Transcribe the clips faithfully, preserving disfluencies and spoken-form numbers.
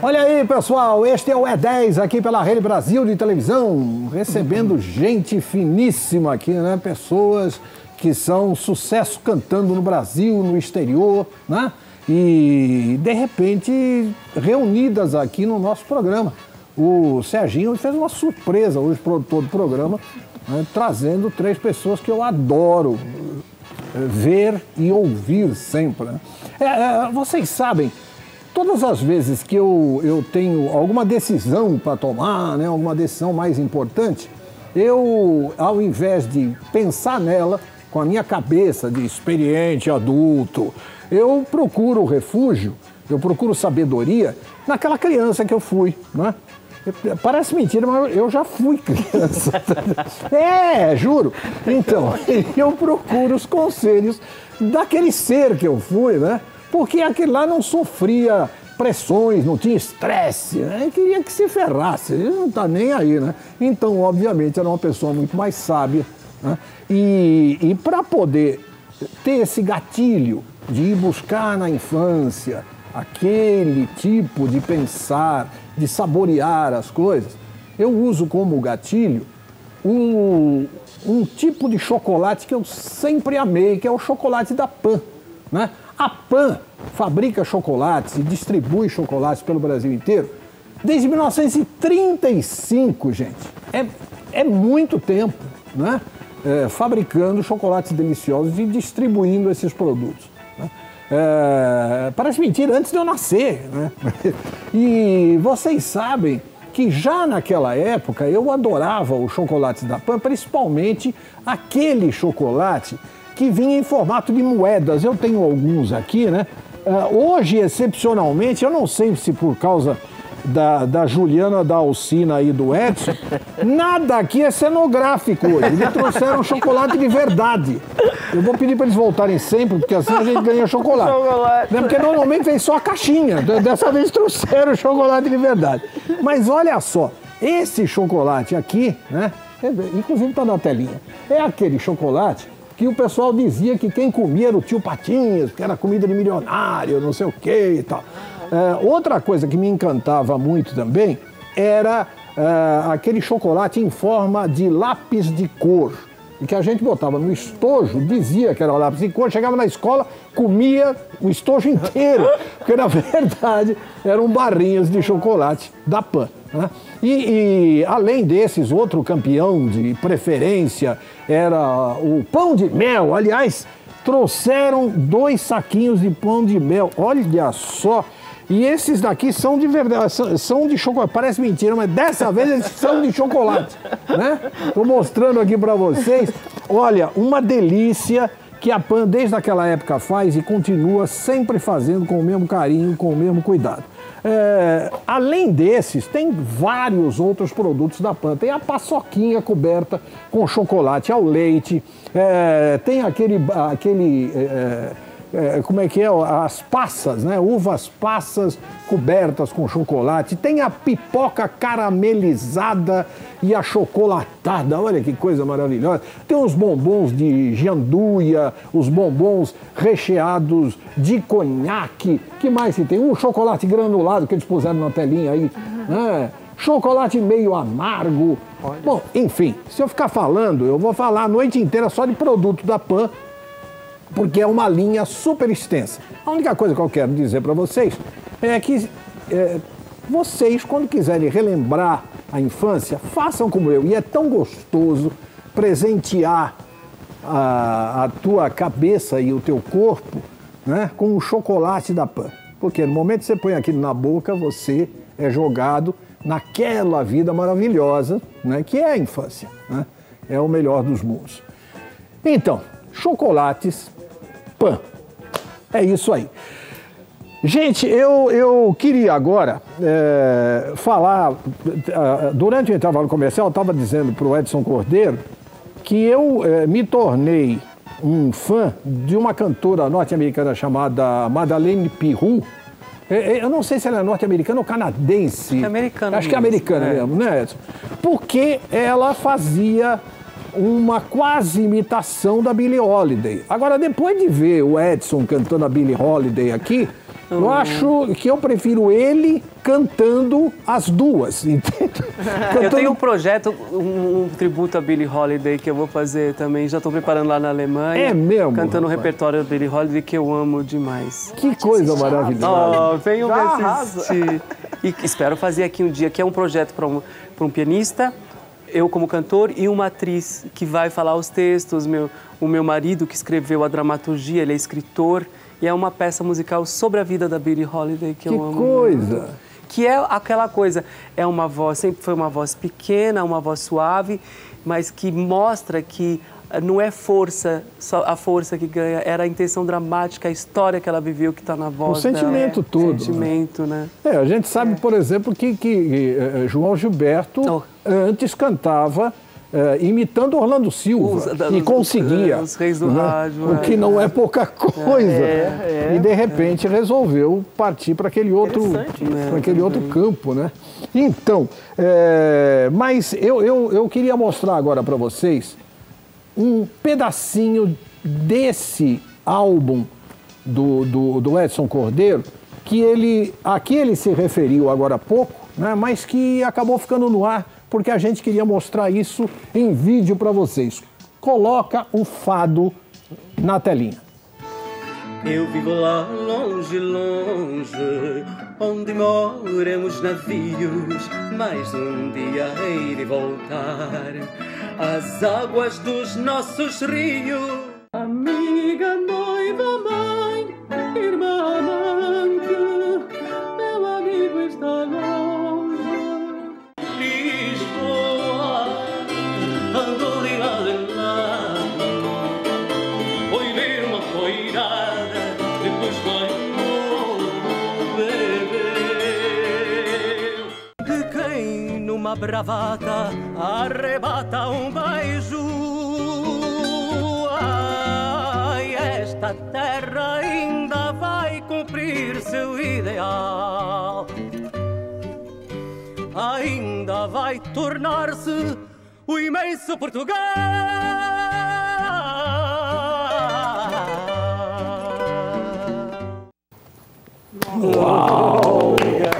Olha aí, pessoal, este é o E dez aqui pela Rede Brasil de televisão, recebendo gente finíssima aqui, né? Pessoas que são sucesso cantando no Brasil, no exterior, né? E, de repente, reunidas aqui no nosso programa. O Serginho fez uma surpresa hoje, produtor do programa, né? Trazendo três pessoas que eu adoro ver e ouvir sempre, né? É, é, vocês sabem, todas as vezes que eu, eu tenho alguma decisão para tomar, né, alguma decisão mais importante, eu, ao invés de pensar nela com a minha cabeça de experiente adulto, eu procuro refúgio, eu procuro sabedoria naquela criança que eu fui, né? Parece mentira, mas eu já fui criança. É, juro. Então, eu procuro os conselhos daquele ser que eu fui, né? Porque aquele lá não sofria pressões, não tinha estresse, né? Ele queria que se ferrasse, ele não está nem aí, né? Então, obviamente, era uma pessoa muito mais sábia, né? E, e para poder ter esse gatilho de ir buscar na infância aquele tipo de pensar, de saborear as coisas, eu uso como gatilho um, um tipo de chocolate que eu sempre amei, que é o chocolate da Pan, né? A Pan fabrica chocolates e distribui chocolates pelo Brasil inteiro desde mil novecentos e trinta e cinco, gente. É, é muito tempo, né? É, fabricando chocolates deliciosos e distribuindo esses produtos, né? É, parece mentira, antes de eu nascer, né? E vocês sabem que já naquela época eu adorava os chocolates da Pan, principalmente aquele chocolate que vinha em formato de moedas. Eu tenho alguns aqui, né? Uh, hoje, excepcionalmente, eu não sei se por causa da, da Juliana, da Alcina e do Edson, nada aqui é cenográfico hoje. Eles trouxeram chocolate de verdade. Eu vou pedir para eles voltarem sempre, porque assim a gente ganha chocolate. chocolate. Né? Porque normalmente vem só a caixinha. Dessa vez trouxeram chocolate de verdade. Mas olha só, esse chocolate aqui, né? Inclusive está na telinha. É aquele chocolate que o pessoal dizia que quem comia era o tio Patinhas, que era comida de milionário, não sei o que e tal. É, outra coisa que me encantava muito também era é, aquele chocolate em forma de lápis de cor, e que a gente botava no estojo, dizia que era lápis de cor, chegava na escola, comia o estojo inteiro, porque na verdade eram barrinhas de chocolate da Pan, né? E, e além desses, outro campeão de preferência era o pão de mel. Aliás, trouxeram dois saquinhos de pão de mel, olha só. E esses daqui são de verdade, são, são de chocolate. Parece mentira, mas dessa vez eles são de chocolate, né? Estou mostrando aqui para vocês. Olha, uma delícia que a Pan desde aquela época faz e continua sempre fazendo com o mesmo carinho, com o mesmo cuidado. É, além desses, tem vários outros produtos da Pan. Tem a paçoquinha coberta com chocolate ao leite, é, tem aquele... aquele é, É, como é que é, as passas, né? Uvas passas cobertas com chocolate, tem a pipoca caramelizada e achocolatada, olha que coisa maravilhosa. Tem os bombons de janduia, os bombons recheados de conhaque, que mais que tem? Um chocolate granulado que eles puseram na telinha aí, uhum. né? Chocolate meio amargo. Olha. Bom, enfim, se eu ficar falando, eu vou falar a noite inteira só de produto da Pan, porque é uma linha super extensa. A única coisa que eu quero dizer para vocês é que é, vocês, quando quiserem relembrar a infância, façam como eu. E é tão gostoso presentear a, a tua cabeça e o teu corpo, né, com o chocolate da Pan. Porque no momento que você põe aquilo na boca, você é jogado naquela vida maravilhosa, né, que é a infância, né? É o melhor dos mundos. Então, chocolates Pan. É isso aí. Gente, eu, eu queria agora é, falar, durante o intervalo comercial, eu estava dizendo para o Edson Cordeiro que eu é, me tornei um fã de uma cantora norte-americana chamada Madeleine Peyroux. Eu não sei se ela é norte-americana ou canadense. É americana. Acho que é americana é. mesmo, né, Edson? Porque ela fazia uma quase imitação da Billie Holiday. Agora, depois de ver o Edson cantando a Billie Holiday aqui, Eu hum. acho que eu prefiro ele cantando as duas, entende? Cantando... Eu tenho um projeto, um, um tributo a Billie Holiday que eu vou fazer também. Já estou preparando lá na Alemanha. É mesmo? Cantando o rapaz. repertório da Billie Holiday que eu amo demais. Que coisa maravilhosa. Oh, venham me assistir. E espero fazer aqui um dia, que é um projeto para um, para um pianista, eu como cantor e uma atriz que vai falar os textos. Meu, o meu marido que escreveu a dramaturgia, ele é escritor. E é uma peça musical sobre a vida da Billie Holiday que, que eu amo. Que coisa! Que é aquela coisa, é uma voz, sempre foi uma voz pequena, uma voz suave, mas que mostra que não é força, só a força que ganha, era a intenção dramática, a história que ela viveu que está na voz. O sentimento dela. todo. O sentimento, né? É, a gente sabe, é. por exemplo, que, que uh, João Gilberto oh. antes cantava Uh, imitando Orlando Silva, os, e os, conseguia. Os reis do né? rádio. O que é. não é pouca coisa. É, é, e, de repente, é. resolveu partir para aquele outro, né? para aquele outro campo, né? Então, é, mas eu, eu, eu queria mostrar agora para vocês um pedacinho desse álbum do, do, do Edson Cordeiro, que ele, a que ele se referiu agora há pouco, né? Mas que acabou ficando no ar, porque a gente queria mostrar isso em vídeo para vocês. Coloca o fado na telinha. Eu vivo lá longe, longe, onde moram os navios, mais um dia hei de voltar às águas dos nossos rios. Amiga, noiva, mãe, irmã amante, meu amigo está longe. Uma bravata arrebata um beijo. Ai, esta terra ainda vai cumprir seu ideal, ainda vai tornar-se o imenso Portugal. Uau!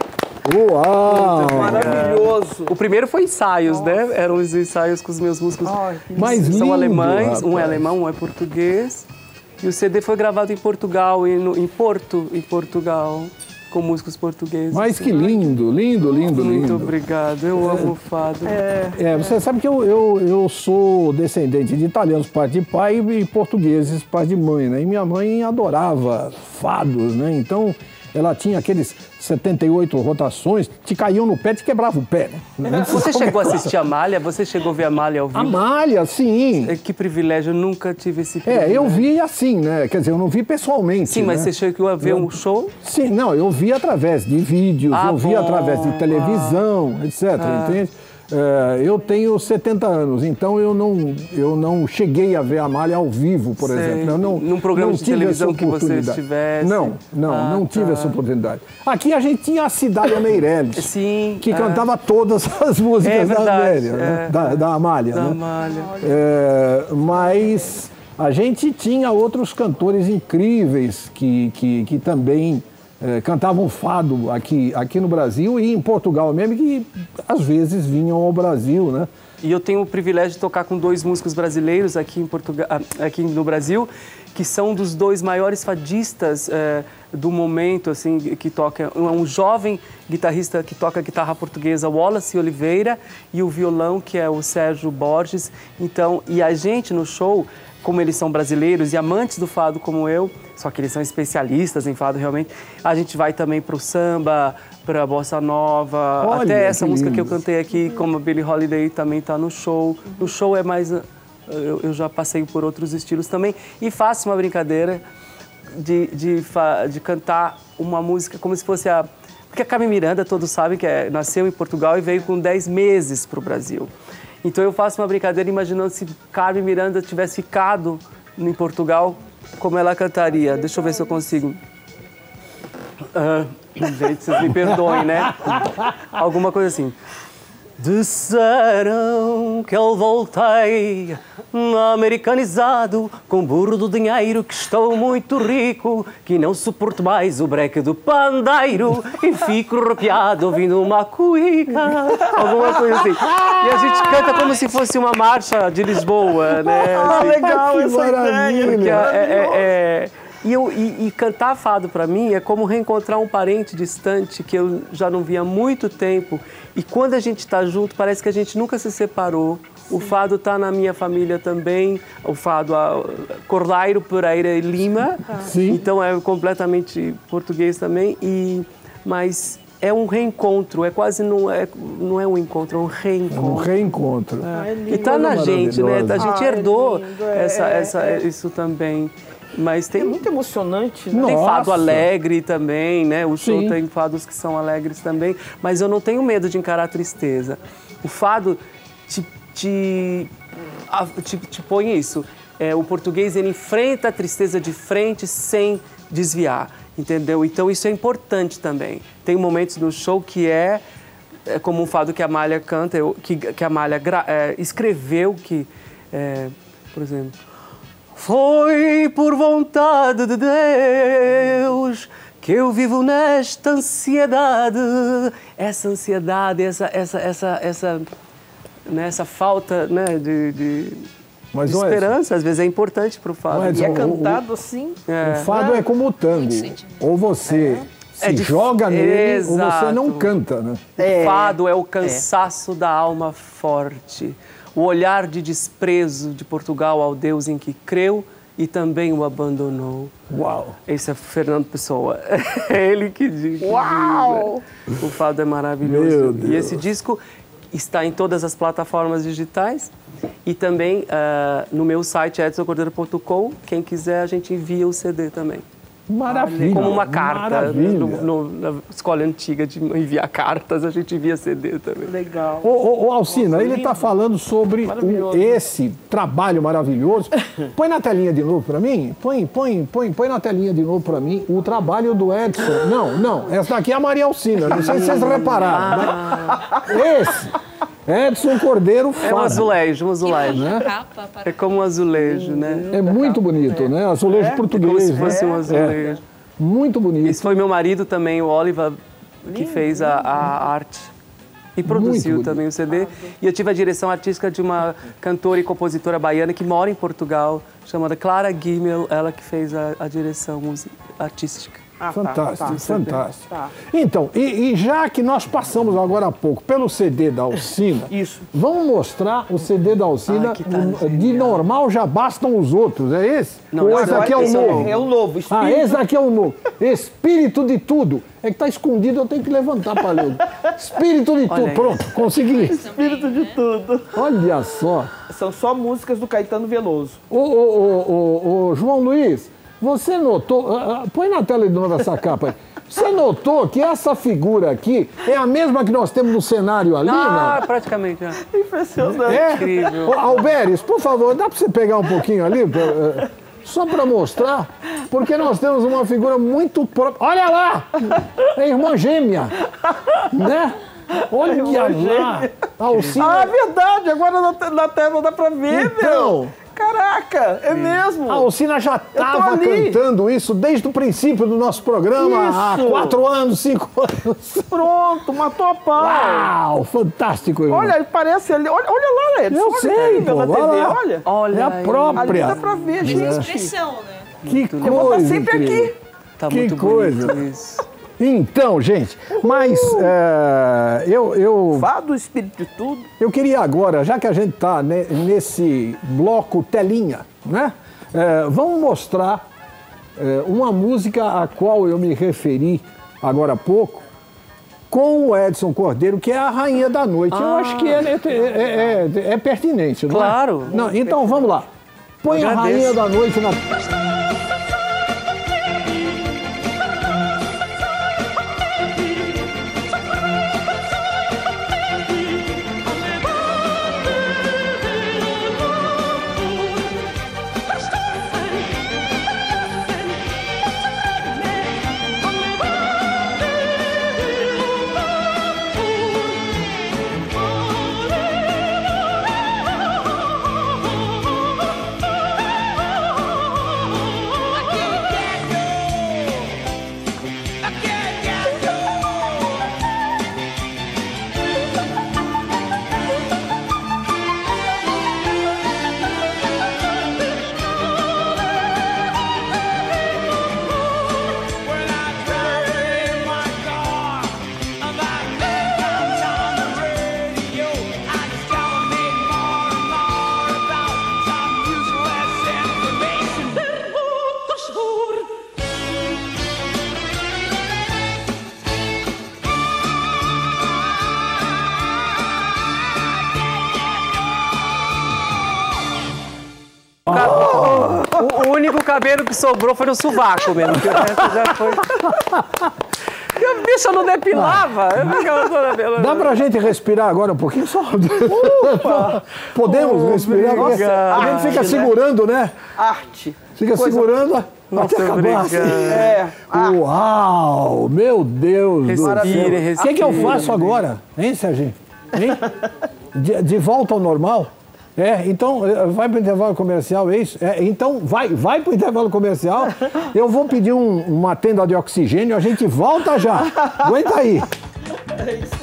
Uau! Maravilhoso! O primeiro foi ensaios, Nossa. né? Eram os ensaios com os meus músicos. Ai, mais São lindo, alemães, rapaz. um é alemão, um é português. E o C D foi gravado em Portugal, e no, em Porto, em Portugal, com músicos portugueses. Mas que lindo, lindo, lindo, Muito lindo. Muito obrigado, eu é. amo o fado. É. É, você sabe que eu, eu, eu sou descendente de italianos, parte de pai, e portugueses, parte de mãe, né? E minha mãe adorava fados, né? Então, ela tinha aqueles setenta e oito rotações, te caíam no pé, te quebrava o pé, né? Você chegou a assistir a Malha? Você chegou a ver a Malha ao vivo? A Malha, sim. Que privilégio, eu nunca tive esse privilégio. É, eu vi assim, né? Quer dizer, eu não vi pessoalmente. Sim, mas né? você chegou a ver eu... um show? Sim, não, eu vi através de vídeos, ah, eu vi bom. através de televisão, ah. etcétera, ah. entende? É, eu tenho setenta anos, então eu não, eu não cheguei a ver a Malha ao vivo, por Sei. exemplo. Eu não, Num programa não de televisão que você estivesse? Não, não, ah, não tive tá. essa oportunidade. Aqui a gente tinha a Cidália Meirelles, Sim, que é. cantava todas as músicas é verdade, da Amélia, é. né? da, da Amália. Da né? Amália. É, mas a gente tinha outros cantores incríveis que, que, que também... É, cantavam fado aqui, aqui no Brasil e em Portugal mesmo, que às vezes vinham ao Brasil, né? E eu tenho o privilégio de tocar com dois músicos brasileiros aqui, em Portugal, aqui no Brasil, que são dos dois maiores fadistas é, do momento, assim, que toca. Um jovem guitarrista que toca guitarra portuguesa, Wallace Oliveira, e o violão, que é o Sérgio Borges. Então, e a gente no show, como eles são brasileiros e amantes do fado como eu, só que eles são especialistas em fado realmente, a gente vai também para o samba, para a bossa nova, Olha, até essa que música lindo. que eu cantei aqui, como a Billie Holiday, também está no show. No show é mais... Eu, eu já passei por outros estilos também e faço uma brincadeira de, de, de cantar uma música como se fosse a... Porque a Carmen Miranda, todos sabem que é, nasceu em Portugal e veio com dez meses para o Brasil. Então eu faço uma brincadeira imaginando se Carmen Miranda tivesse ficado em Portugal, como ela cantaria. Deixa eu ver se eu consigo. Uh, gente, vocês me perdoem, né? Alguma coisa assim. Disseram que eu voltei americanizado, com burro do dinheiro, que estou muito rico, que não suporto mais o breque do pandeiro e fico arrepiado ouvindo uma cuíca, alguma coisa assim. E a gente canta como se fosse uma marcha de Lisboa, né? Ah, Assim, legal essa maravilha. porque é, é, é, e, eu, e, e cantar fado para mim é como reencontrar um parente distante que eu já não via há muito tempo. E quando a gente está junto, parece que a gente nunca se separou. Sim. O fado está na minha família também. O fado, a Cordeiro Pereira e Lima. Sim. Então é completamente português também. E, mas é um reencontro. É quase não é, não é um encontro, é um reencontro. Um reencontro. É. É E está na gente, né? A gente Ah, é herdou lindo, é, essa, essa, é. isso também. Mas tem, É muito emocionante, né? tem Nossa. fado alegre também, né? O show Sim. tem fados que são alegres também, mas eu não tenho medo de encarar a tristeza. O fado te, te, a- te, te põe isso. É, o português, ele enfrenta a tristeza de frente sem desviar, entendeu? Então isso é importante também. Tem momentos no show que é, é como um fado que a Amália canta, eu- que, que a Amália gra- é, escreveu, que, é, por exemplo... Foi por vontade de Deus que eu vivo nesta ansiedade. Essa ansiedade, essa, essa, essa, essa, né, essa falta, né, de, de, Mas, de Edson, esperança, às vezes é importante para o fado. Mas, E é o- cantado assim. O fado é como o tango. Ou você se É de- joga nele, ou você Exato. não canta, né? O fado é o cansaço da alma forte, o olhar de desprezo de Portugal ao Deus em que creu e também o abandonou. Uau! Esse é Fernando Pessoa. É ele que diz. Uau! O fado é maravilhoso. Meu Deus. E esse disco está em todas as plataformas digitais e também ah, no meu site edson cordeiro ponto com. Quem quiser, a gente envia o C D também. Maravilha! Como uma carta. Maravilha! No, no, na escola antiga de enviar cartas, a gente envia C D também. Legal. Ô, ô, ô, Alcina, Nossa, ele está lindo. falando sobre o- Maravilhoso. esse trabalho maravilhoso. Põe na telinha de novo para mim. Põe, põe, põe, põe na telinha de novo para mim o trabalho do Edson. Não, não. Essa daqui é a Maria Alcina. Não sei se vocês repararam. Né? Esse. Edson Cordeiro É um Fado. azulejo, um azulejo. Né? Capa para É como um azulejo, né? É muito bonito, né? Azulejo português. Como se né? fosse um É. azulejo. Muito bonito. Esse foi meu marido também, o Oliver, que fez a, a arte. E produziu bonito. também o C D. E eu tive a direção artística de uma cantora e compositora baiana que mora em Portugal, chamada Clara Guimel, ela que fez a, a direção musi- artística. Ah, tá, Fantástico, tá. fantástico. Tá. Então, e, e já que nós passamos agora há pouco pelo C D da Alcina, Isso. vamos mostrar o C D da Alcina. Ai, que tá o- de genial. normal já bastam os outros, é esse? Não, Ou esse esse é o- aqui é o esse é o novo? É o novo. Ah, Espírito. esse aqui é o novo. Espírito de tudo. É que está escondido, eu tenho que levantar para ler. Espírito de Olha tudo. aí. Pronto, consegui. Espírito de tudo. Olha só. São só músicas do Caetano Veloso. Ô, ô, ô, ô, ô, João Luiz, você notou... ah, ah, põe na tela de novo essa capa aí. Você notou que essa figura aqui é a mesma que nós temos no cenário ali, Ah, né? praticamente. é. Impressionante. É? incrível. Ô, Alberes, por favor, dá para você pegar um pouquinho ali? pra, eh, só para mostrar? Porque nós temos uma figura muito própria. Olha lá! É a irmã gêmea. Né? Olha lá! Alcina. Ah, verdade. Agora na, te- na tela dá pra ver, Então. meu. Caraca, é mesmo. A Alcina já estava ali. cantando isso desde o princípio do nosso programa, há Isso. quatro anos, cinco anos. Pronto, matou a pau. Uau, fantástico, irmão. Olha, parece ali. Olha, olha lá, Edson. Eu Olha sei, aí, pô, na vai T V, lá. olha. Olha é a aí. própria. Ali dá pra ver, gente. expressão, né? Que Eu vou coisa estar sempre incrível. aqui. Tá Que muito coisa. bonito isso. Então, gente, mas é, eu, eu, Vá do espírito de tudo. eu queria agora, já que a gente está nesse bloco telinha, né? é, vamos mostrar é, uma música a qual eu me referi agora há pouco, com o Edson Cordeiro, que é a Rainha da Noite. Eu acho que é, é, é- é- é pertinente, não é? Claro. Não, então vamos lá. Põe Eu a Rainha agradeço. da Noite na... Oh cabelo que sobrou foi no sovaco mesmo. Que o resto já foi... O bicho não depilava. Eu Dá pra gente respirar agora um pouquinho só? Podemos Oh, respirar? Porque a gente fica arte, segurando, né? Arte. Fica Coisa- segurando Nossa, até acabar. Assim. É, arte. Uau! Meu Deus do céu. Respire, O que, que eu respire. faço agora? Hein, Serginho? Hein? De, de volta ao normal? É, então, eh, vai para o intervalo comercial, é isso? É, então, vai, vai para o intervalo comercial. Eu vou pedir um- uma tenda de oxigênio, a gente volta já. Aguenta aí. É isso.